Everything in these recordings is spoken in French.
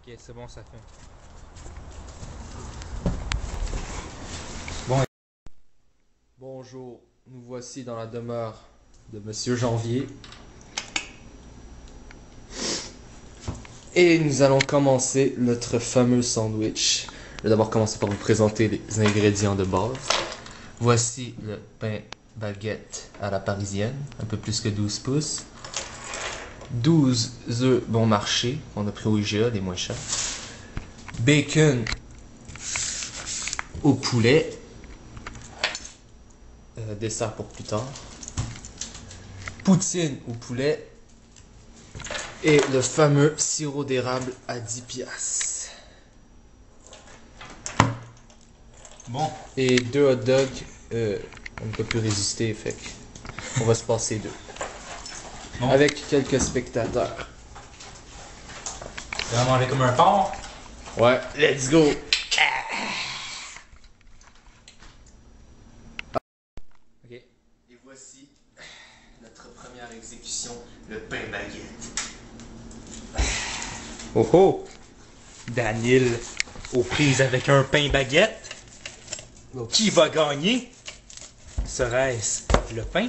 Ok, c'est bon, ça fait. Bon. Bonjour, nous voici dans la demeure de Monsieur Janvier. Et nous allons commencer notre fameux sandwich. Je vais d'abord commencer par vous présenter les ingrédients de base. Voici le pain baguette à la parisienne, un peu plus que 12 pouces. 12 œufs bon marché, on a pris au IGA, les moins chers. Bacon au poulet. Dessert pour plus tard. Poutine au poulet. Et le fameux sirop d'érable à 10 piastres. Bon. Et 2 hot dogs, on ne peut plus résister, fait on va se passer 2. Bon. Avec quelques spectateurs. Tu vas manger comme un porc? Ouais, let's go! Ok. Et voici notre première exécution, le pain baguette. Oh oh! Daniel aux prises avec un pain baguette. Qui va gagner? Serait-ce le pain?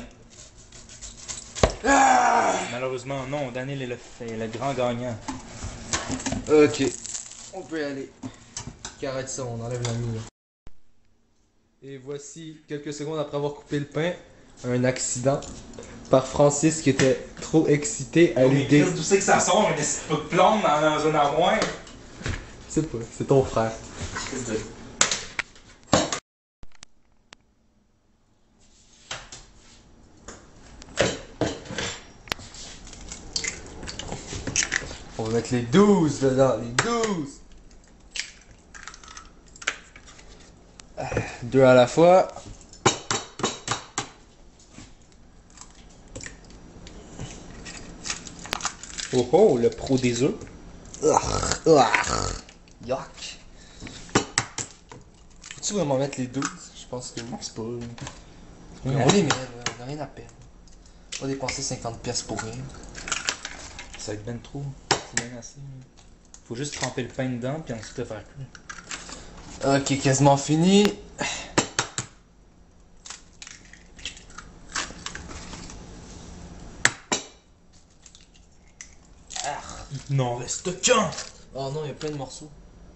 Malheureusement, non. Daniel est le grand gagnant. Ok, on peut y aller. Arrête ça, on enlève la mine. Et voici, quelques secondes après avoir coupé le pain, un accident par Francis qui était trop excité à l'idée. D'où c'est que ça sort? Un petit peu de plomb dans un armoire? C'est pas, c'est ton frère. On va mettre les 12 dedans, les 12! 2 à la fois. Oh oh, le pro des œufs. Yuck! Faut-tu vraiment mettre les 12? Je pense que oui. C'est pas. On les met, là, on a rien à perdre. On va dépenser 50 pièces pour rien. Ça va être ben trop. C'est bien assez. Faut juste tremper le pain dedans, puis ensuite le faire cuire. Ok, quasiment fini. Il n'en reste qu'un! Oh non, il y a plein de morceaux.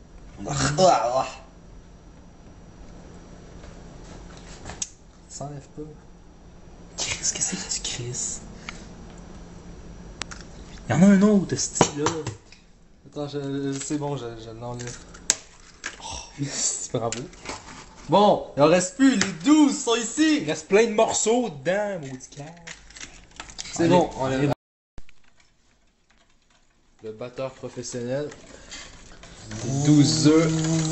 Ça enlève pas. Qu'est-ce que c'est que tu Chris? Il y en a un autre, ce style-là. Attends, c'est bon, je l'enlève. Oh, bravo. Bon, il en reste plus, les 12 sont ici. Il reste plein de morceaux dedans, maudit cœur. C'est Allez, bon, on allez. enlève. Le batteur professionnel. Les 12 œufs.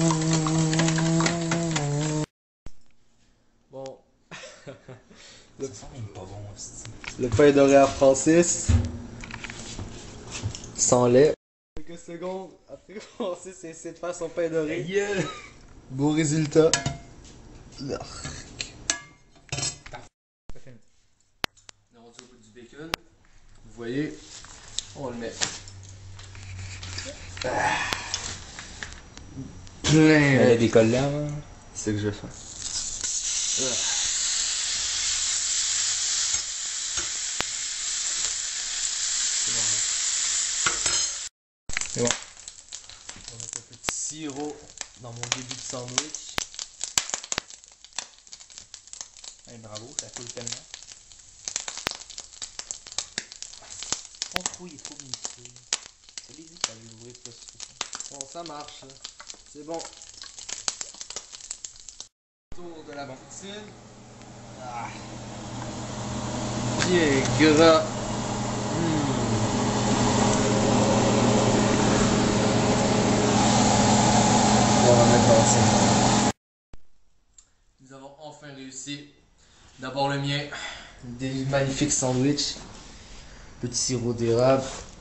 Bon. Ça sent pas bon, c'est. Le pain doré à Francis. Sans lait. Quelques secondes après, Francis essaie de faire son pain doré. Gueule! Beau résultat. On est rendu au bout du bacon. Vous voyez, on le met. Plein. Il y a des collants. C'est ce que je fais. C'est bon. On va mettre un petit sirop dans mon début de sandwich. Hey, bravo, ça coule tellement. Ton trou, il est trop minuscule. Je te l'ai dit que t'allais l'ouvrir pas suffisant. Bon, ça marche. Là. C'est bon. Tour de la poutine. Ah. Bien gras. On va mettre dans ça. Nous avons enfin réussi. D'abord le mien. Des magnifiques sandwichs. Petit sirop d'érable.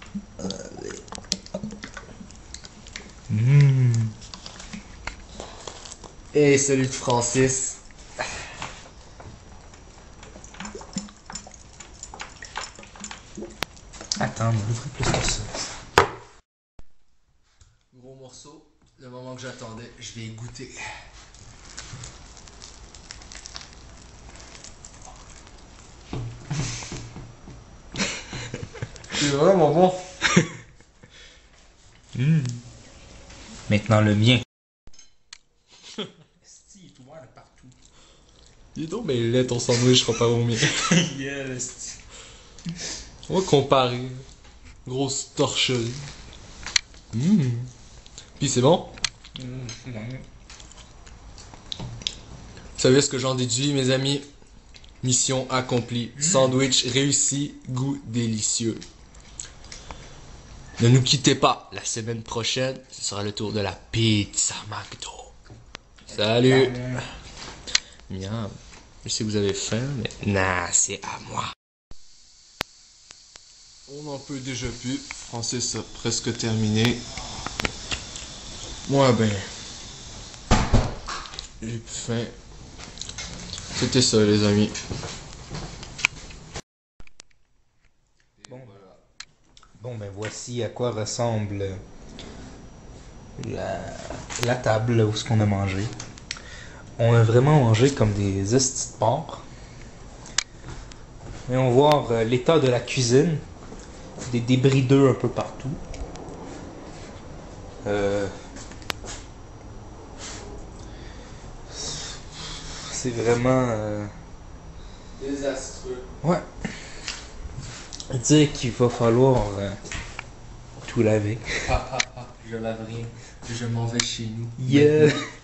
Et celui de Francis. Attends, mais ouvre plus que ça. Bon morceau, le moment que j'attendais, je vais y goûter. C'est vraiment bon. Maintenant le mien. Esti, il est ouvert de partout. Il est donc mais laid ton sandwich comparé au mien. Yes. On va comparer. Grosse torcherie. Puis c'est bon? Vous savez ce que j'en déduis, mes amis? Mission accomplie. Sandwich réussi, goût délicieux. Ne nous quittez pas. La semaine prochaine, ce sera le tour de la pizza McDo. Salut! Miam. Je sais que vous avez faim, mais nah, c'est à moi. On n'en peut déjà plus. Francis a presque terminé. Moi, ben. J'ai plus faim. C'était ça, les amis. Bon, ben voici à quoi ressemble la table où ce qu'on a mangé. On a vraiment mangé comme des estis de porc. Et on va voir l'état de la cuisine. Des débris d'œufs un peu partout. C'est vraiment... Désastreux. Ouais. Dire qu'il va falloir tout laver. Je lave rien. Je m'en vais chez nous. Yeah.